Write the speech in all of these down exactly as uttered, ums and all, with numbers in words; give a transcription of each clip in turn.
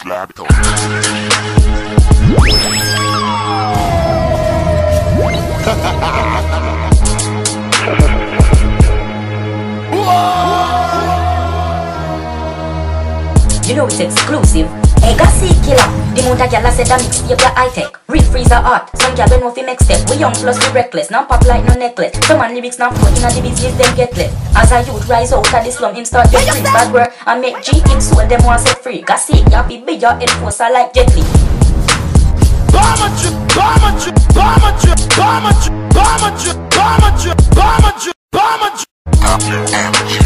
laptop. You know it's exclusive. Hey, Gassy killer. The amount of gyal said that mix up your high tech. Real freezer art. Some gyal don't know if you make step. We young plus we reckless. Now pop like no necklace. Some man lyrics now float in the business them get left. As a youth rise out of the slum, him start get free. Bad word and make G him soul them want set free. Gassy, ya be big your enforcer like Jet Li. Bomber chip, bomber chip, bomber chip, bomber chip, bomber chip, bomber chip, bomber chip, bomber chip. Top your energy.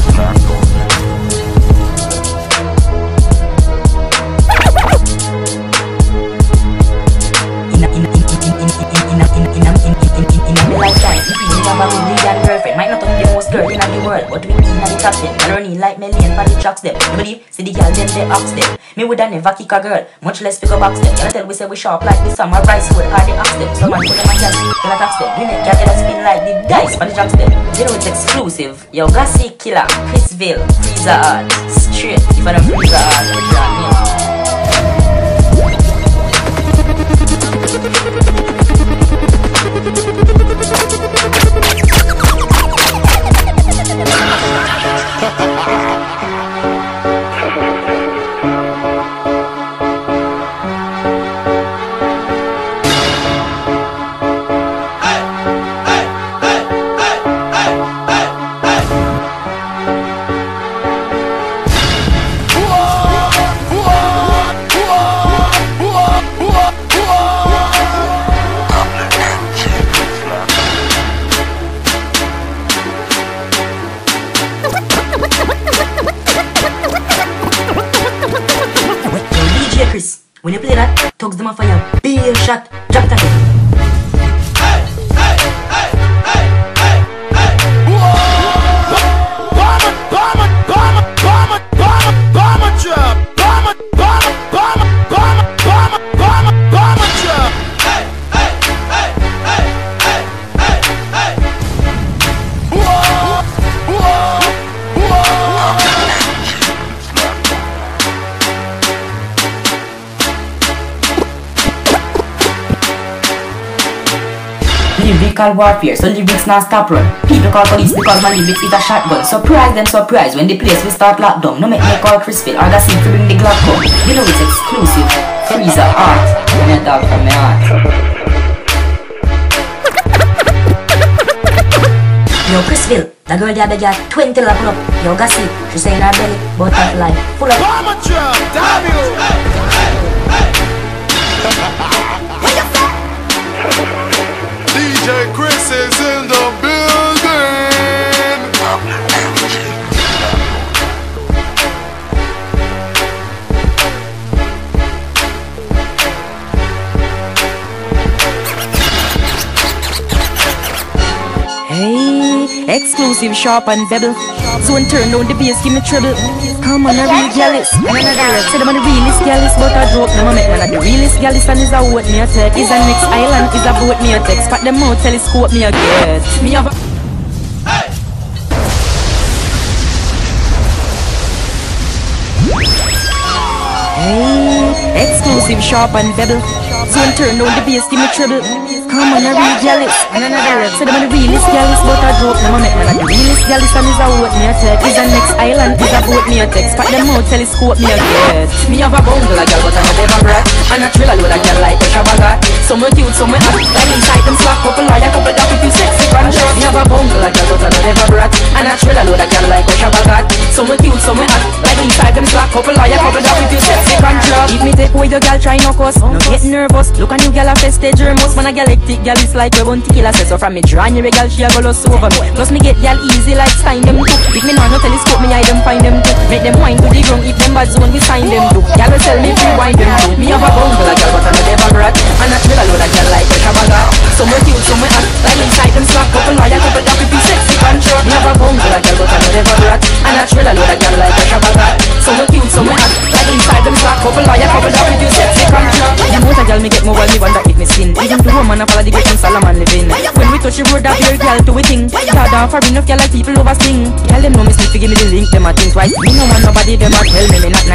Might not be the most girl in the world, but we in the top ten. I don't need like million for the tracks them. You believe? See the girl them they ox them. Me woulda never kick a girl, much less pick a box them. Can I tell we say we sharp like the summer rice wood or the ox them. So man put them on girl, can I tax them? We make girl get a spin like the dice for the jacks them. You know it's exclusive. Yo, Gassy killer, Chrisville, freezer art, straight. If I don't freezer art, we draw me. When you play that, thugs them off fire. Beer shot, drop it again. Hey, hey, hey, hey, hey, hey. Bomber, bomber, bomber, bomber, bomber, bomber drop. Bomber, bomber, bomber, bomber, bomber, bomber, bomber drop. Hey, hey, hey, hey, hey, hey, hey. Whoa, whoa, whoa. Lyrical warfare, so lyrics not stop run. People call police because my lyrics is a shotgun. Surprise them, surprise when the place we start lockdown. No make me call Chrisville or Gassy to bring the Glock home. You know it's exclusive. Freezer art. When you dog from my heart. Yo, Chrisville, the girl the other got twenty la pull up. Yo, Gassy, she say in her belly, butterfly, full of Bomber drop, damn you. What you say? D J Chris is in the building. Hey, exclusive, sharp and bevel. Zone turn down the bass, give me trouble. Come on, a real jealous. And another rap, say them on the realest jealous, but I joke. Them a make man a the realest jealous, and is a what me a take. Is a next island, is a boat me a take. Spot them out, telescope me a get. Me have a Hey. Hey, exclusive, sharp and bevel. Zone turn down the bass, give me trouble. Come on, a real jealous. And another rap, say them on the realest jealous, but I joke. Them a make man a the realest jealous, and is a what me a take. Is a next island, is a boat me a take. Spot them out, telescope me a get. Me have a bungle a girl, but I never brat. And a thriller load a girl like a shabagat. Some cute, some hot. Like inside them slap, couple liar, couple that if you sexy conscious. Me have a bungle a girl, but I never brat. And a thriller load a girl like a shabagat. Some cute, some hot. Like inside them slap, couple liar, couple that if you sexy conscious. If me take away your girl, try no cuss. No get nervous. Look a new girl a festage germos. Man a galactic girl is like we bounty killer. Say so from me draw your girl, she a go lost over me. Plus me get girl easy like sign them too. If me know no telescope, me hide them find them too. Make them wine to the ground. If them bad zone, we sign them too. Girl will tell me free wine them too. Me have a bungle a girl, but I no never brat. And a thriller load a girl like a shabagat. Some cute, some hot. Like inside them slap, couple liar, couple that if you sexy control. Me have a bungle a girl, but I no never brat. And a thriller load a girl like a shabagat. Some cute, some hot. Like inside them slap, couple liar, couple that if you sexy control. The most a girl me get more while me wonder if me skin. Even to woman a follow the great and Solomon living. When we touch the road that pure girl to a thing. God off for enough girl like people over sing. Girl them know me sleep to give me the link. Them a think twice. Me no want nobody them a tell me me not nice. Like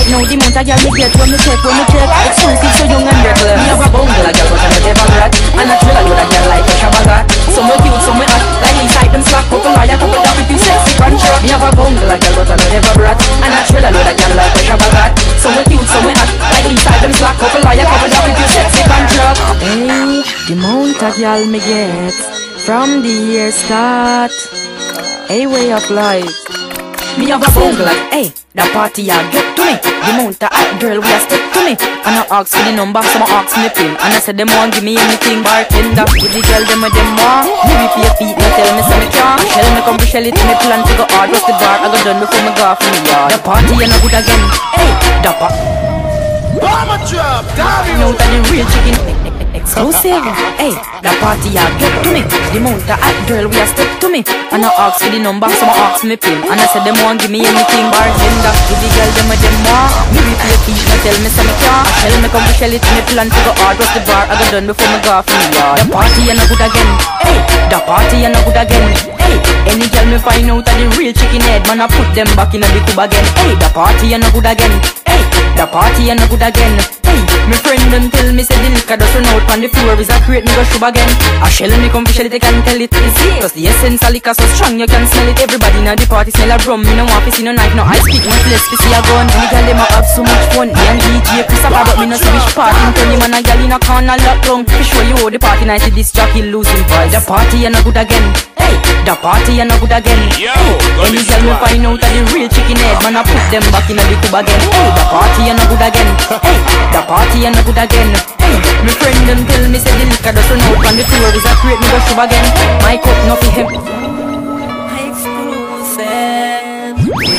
Now the amount of girl me get when me check, when me check. Exclusive so young and regular. Me have a bungle of girl but I never rat. And I drill a load of girl like a shabagat. Some way cute, some way hot. Like inside them slack, couple lawyer, couple dap if you sexy crunch. Me have a bungle of girl but I never rat. And I drill a load of girl like a shabagat. Some way cute, some way hot. Like inside them slack, couple lawyer, couple dap if you sexy crunch. Hey, the amount of girl me get from the year start. A way of life. Me have a bungle like, hey, that party ya get to me. The amount of hot girl we a step to me. And I ask for the number, some ask me pin. And I said them want give me anything. Bartender, give the girl them what them want. Me be for your feet, no tell me say me can't. Tell me come to shell it, me plan to go hard. What's the bar, I got done before me go off in the yard. The party ya no good again, hey, the party. Bomber drop, damn Now that the real chicken exclusive. Hey, the party ya get to me. The amount of hot girl we a step to me. And I ask for the number, some ask me pin. And I said them want give me anything. Bartender, give the girl them what them want. Me be for your feet, no tell me say me can't. Tell me come to shell it, me plan to go hard. What's the bar, I got done before me go off in the yard. The party ya no good again. Hey, the party ya no good again. Hey, any girl me find out that the real chicken head, man I put them back in the tube again. Hey, the party ya no good again. Hey, the party ya no good again. Hey, my friend them tell me say the liquor does run out on the floor is a crate me go shove again. A shell me come to shell it, they can tell it is here. Cause the essence of liquor so strong you can smell it. Everybody in the party smell a rum. Me no want to see no knife, no ice pick, much less to see a gun. Any girl them a have so much fun. Me and D J Christopher but me no see which party. Turn him and a girl in a corner locked down. To show you how the party nice is this jockey losing voice. The party ya no good again. Hey, the party ya no good again. Yo, hey, any girl me find out that the real chicken head, man I put them back in the tube again. Hey, the party ya no good again. Hey, the party ya no good again. Hey, my friend them tell me say the liquor does run out on the floor is a crate me go shove again. My cup no for him. Exclusive.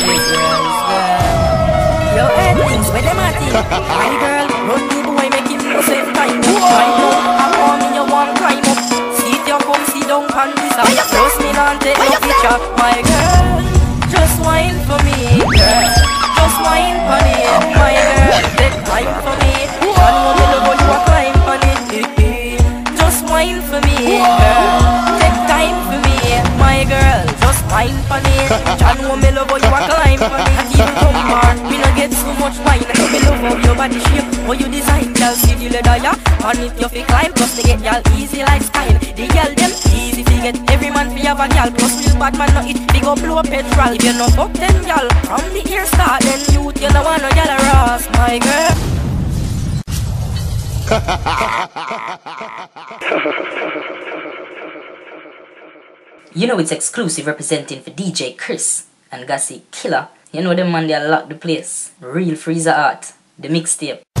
Yo, hey, things where them at it. My girl, run the boy make him no safe time. Climb up, I call me you want climb up. See if you come see down on this side. Trust me not take no picture. My girl, just wine for me, girl. Just wine for me, my girl. Take time for me. John won't be the one you a climb on it. Just wine for me, girl. Take time for me, my girl. Just wine for me. John won't be the one you a climb on it. Keep it come on. We don't get so much wine. Me love how your body shape, how you design, girl. See the leather, yeah. And if you feel climb, plus they get y'all easy like style. The girl them easy to get. Every man fi have a girl. Plus real bad man no it. Big up blow petrol. If you no fuck them girl, from the ear start, then youth you no want no girl arouse, my girl. You know it's exclusive representing for D J Chris and Gassy Killer. You know them man they lock the place. Real Freezer Art, the mixtape.